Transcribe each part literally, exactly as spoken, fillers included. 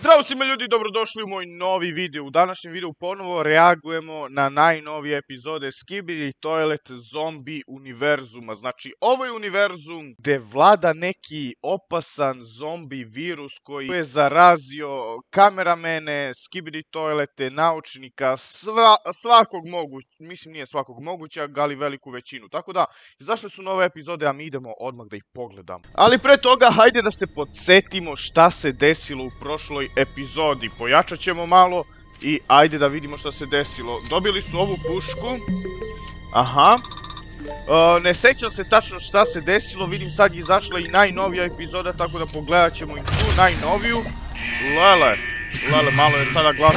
Zdravo svima ljudi, dobrodošli u moj novi video. U današnjem videu ponovo reagujemo na najnovije epizode Skibidi Toilet Zombie univerzuma. Znači, ovo je univerzum gdje vlada neki opasan zombi virus koji je zarazio kameramene, Skibidi Toilete, naučnika, sva, svakog moguć, mislim nije svakog mogućeg, ali veliku većinu. Tako da, izašle su nove epizode, a mi idemo odmah da ih pogledamo. Ali pre toga, hajde da se podsjetimo šta se desilo u prošloj epizodi. Pojačat ćemo malo i ajde da vidimo šta se desilo. Dobili su ovu pušku. Aha. Uh, ne sećam se tačno šta se desilo. Vidim sad je izašla i najnovija epizoda, tako da pogledat ćemo i tu najnoviju. Lele. Lele, malo je sada glas.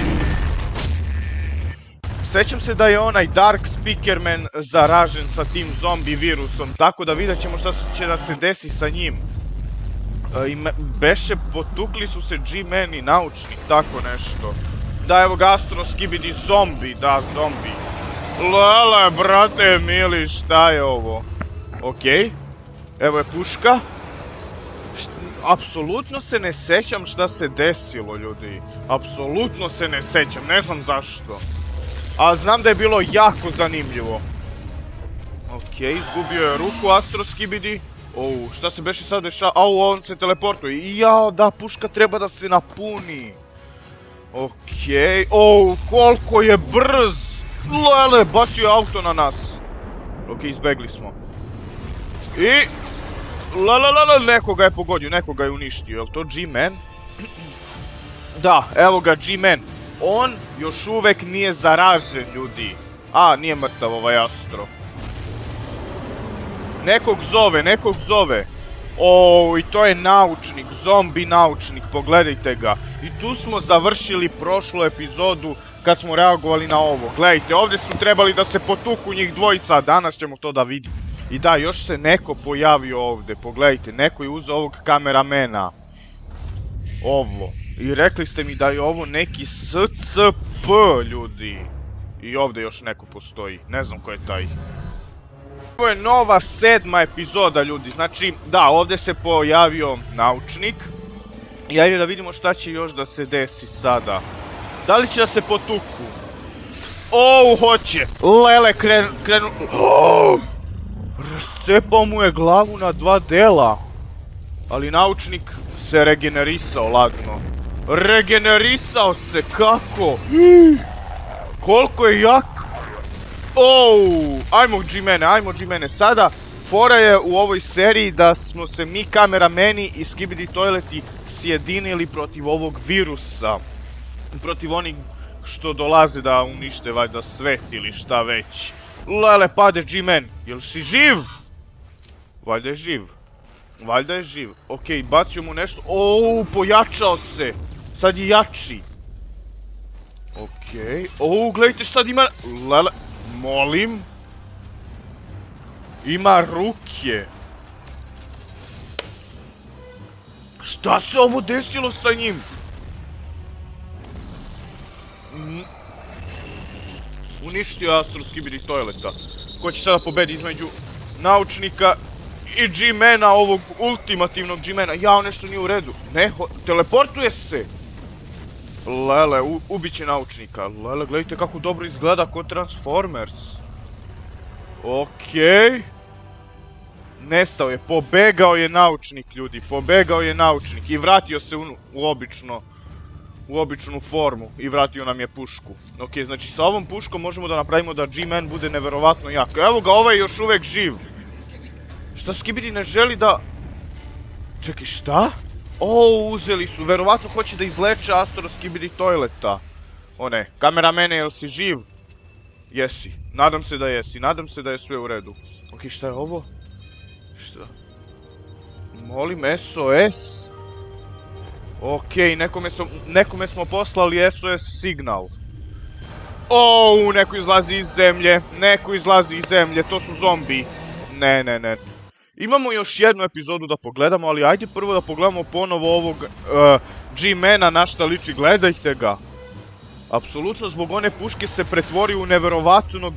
Sećam se da je onaj Dark Speakerman zaražen sa tim zombi virusom, tako da vidjet ćemo šta će da se desi sa njim. I beše, potukli su se G-Man i naučnik, tako nešto. Da, evo ga Astro Skibidi zombi, da, zombi. Lele, brate mili, šta je ovo? Okej. Evo je puška. Apsolutno se ne sećam šta se desilo, ljudi. Apsolutno se ne sećam, ne znam zašto. A znam da je bilo jako zanimljivo. Okej, izgubio je ruku Astro Skibidi. Ou, šta se beše sad dešava? Au, on se teleportuje. I jao, da, puška treba da se napuni. Okej, ou, koliko je brz. Lele, bacio je auto na nas. Okej, izbegli smo. I... Lele, lele, nekoga je pogodio, nekoga je uništio. Je li to G-Man? Da, evo ga G-Man. On još uvek nije zaražen, ljudi. A, nije mrtav ovaj Astro. Nekog zove, nekog zove. O, i to je naučnik, zombi naučnik, pogledajte ga. I tu smo završili prošlu epizodu kad smo reagovali na ovo. Gledajte, ovdje su trebali da se potuku njih dvojica, a danas ćemo to da vidimo. I da, još se neko pojavio ovdje, pogledajte, neko je uzeo ovog kameramena. Ovo. I rekli ste mi da je ovo neki S C P, ljudi. I ovdje još neko postoji, ne znam ko je taj. Ovo je nova sedma epizoda, ljudi, znači, da, ovdje se pojavio naučnik. I ajde da vidimo šta će još da se desi sada. Da li će da se potuku? O, hoće! Lele, krenu... krenu... Oh! Rascepao mu je glavu na dva dela. Ali naučnik se regenerisao lagno. Regenerisao se, kako? Koliko je jak? Ouu, ajmo G-mene, ajmo G-mene. Sada, fora je u ovoj seriji da smo se mi kamerameni i Skibidi Toileti sjedinili protiv ovog virusa. Protiv onih što dolaze da unište valjda svet ili šta već. Lele, pade G-man, jel si živ? Valjda je živ. Valjda je živ. Okej, bacio mu nešto. Ouu, pojačao se. Sad je jači. Okej, ouu, gledajte sad ima... Lele... Molim? Ima ruke. Šta se ovo desilo sa njim? Uništio je Astro Skibidi Toileta. Ko će sada pobedi između naučnika i G-mana, ovog ultimativnog G-mana? Jao, nešto nije u redu. Ne, teleportuje se. Lele, ubit će naučnika. Lele, gledajte kako dobro izgleda ko Transformers. Okej. Nestao je, pobegao je naučnik, ljudi, pobegao je naučnik i vratio se u obično, u običnu formu i vratio nam je pušku. Okej, znači sa ovom puškom možemo da napravimo da G-man bude neverovatno jak. Evo ga, ovaj je još uvek živ. Šta Skibidi ne želi da... Čekaj, šta? O, uzeli su, verovatno hoće da izleče Astro Skibidi Toileta. O ne, kameramene, jel si živ? Jesi, nadam se da jesi, nadam se da je sve u redu. Ok, šta je ovo? Šta? Molim, S O S? Ok, nekome, sam, nekome smo poslali S O S signal. O, neko izlazi iz zemlje, neko izlazi iz zemlje, to su zombi. Ne, ne, ne. Imamo još jednu epizodu da pogledamo, ali ajde prvo da pogledamo ponovo ovog uh, G-mana, na šta liči, gledajte ga. Apsolutno zbog one puške se pretvori u neverovatnog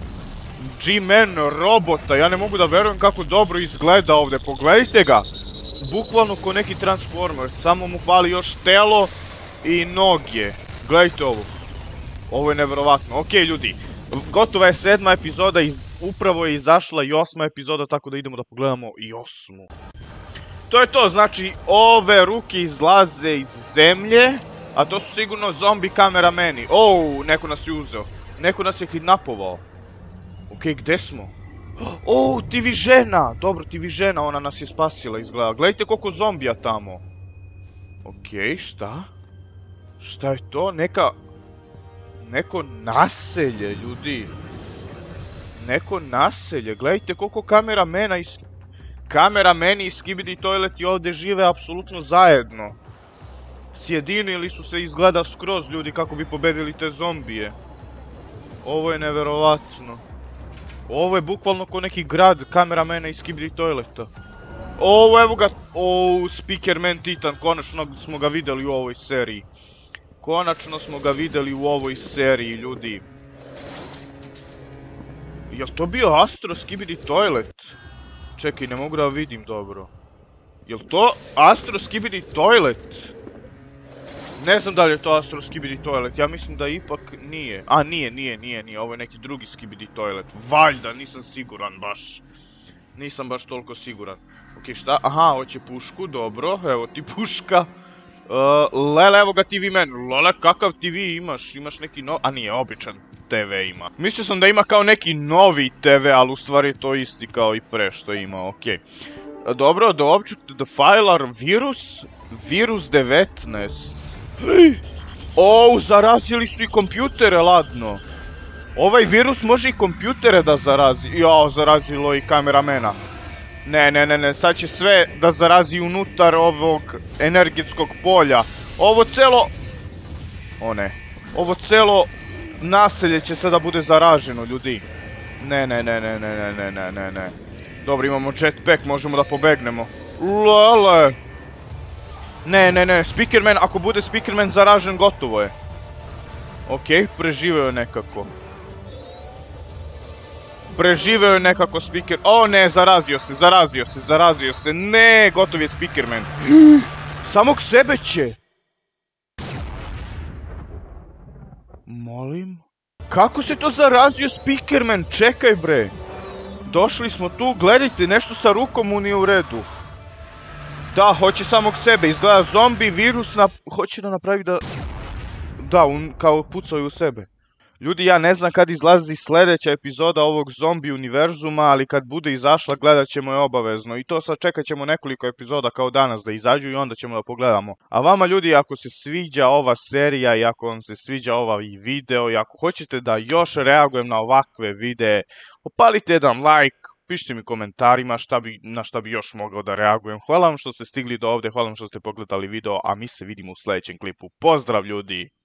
G-man robota, ja ne mogu da verujem kako dobro izgleda ovdje, pogledajte ga. bukvalno ko neki Transformer, samo mu fali još telo i noge. Gledajte ovo. Ovo je nevjerovatno. Ok, ljudi, gotova je sedma epizoda, iz, upravo je izašla i osma epizoda, tako da idemo da pogledamo i osmu. To je to, znači, ove ruke izlaze iz zemlje, a to su sigurno zombi kamerameni. Ouu, neko nas je uzeo. Neko nas je kidnapovao. Ok, gde smo? Ouu, ti vi žena! Dobro, ti vi žena, ona nas je spasila izgleda. Gledajte koliko zombija tamo. Ok, šta? Šta je to? Neka... Neko naselje, ljudi. Neko naselje. Gledajte koliko kameramena i... Kamerameni i Skibidi Toilet i ovdje žive apsolutno zajedno. Sjedinili su se izgleda skroz, ljudi, kako bi pobedili te zombije. Ovo je neverovatno. Ovo je bukvalno ko neki grad kameramena i Skibidi Toileta. Ovo, evo ga, o, Speakerman Titan, konačno smo ga vidjeli u ovoj seriji. Konačno smo ga vidjeli u ovoj seriji, ljudi. Jel to bio Astro Skibidi Toilet? Čekaj, ne mogu da vidim dobro. Jel to Astro Skibidi Toilet? Ne znam da li je to Astro Skibidi Toilet, ja mislim da ipak nije. A, nije, nije, nije, nije, ovo je neki drugi Skibidi Toilet. Valjda, nisam siguran baš. Nisam baš toliko siguran. Ok, šta? Aha, hoće pušku, dobro, evo ti puška. Uh, Lele, evo ga T V man. Lele, kakav T V imaš? Imaš neki no... A nije, običan T V ima. Mislio sam da ima kao neki novi T V, ali u stvari je to isti kao i pre što ima, okej. Okay. Dobro, the object, the filer, virus, virus devetnaest. O, zarazili su i kompjutere, ladno. Ovaj virus može i kompjutere da zarazi. Jao, zarazilo i kameramena. Ne, ne, ne, ne, sad će sve da zarazi unutar ovog energetskog polja. Ovo celo... O ne. Ovo celo naselje će sada bude zaraženo, ljudi. Ne, ne, ne, ne, ne, ne, ne, ne, ne, ne. Dobro, imamo jetpack, možemo da pobegnemo. Lele. Ne, ne, ne, Speakerman, ako bude Speakerman zaražen, gotovo je. Okej, preživeo je nekako. Preživeo je nekako Speaker... O ne, zarazio se, zarazio se, zarazio se. Ne, gotov je Speakerman. Samog sebe će. Molim? Kako se to zarazio Speakerman? Čekaj bre. Došli smo tu, gledajte, nešto sa rukom mu nije u redu. Da, hoće samog sebe, izgleda zombi, virus, na... hoće da napravi da... Da, un... kao pucaju u sebe. Ljudi, ja ne znam kad izlazi sljedeća epizoda ovog zombi univerzuma, ali kad bude izašla gledat ćemo je obavezno. I to sad čekat ćemo nekoliko epizoda kao danas da izađu i onda ćemo da pogledamo. A vama ljudi, ako se sviđa ova serija i ako vam se sviđa ovaj video i ako hoćete da još reagujem na ovakve videe, opalite jedan like, pišite mi komentarima šta bi, na šta bi još mogao da reagujem. Hvala vam što ste stigli do ovdje, hvala vam što ste pogledali video, a mi se vidimo u sljedećem klipu. Pozdrav ljudi!